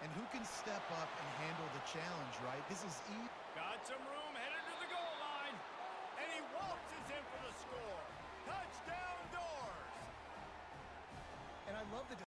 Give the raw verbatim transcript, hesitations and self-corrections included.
and who can step up and handle the challenge, right? This is easy. Got some room, headed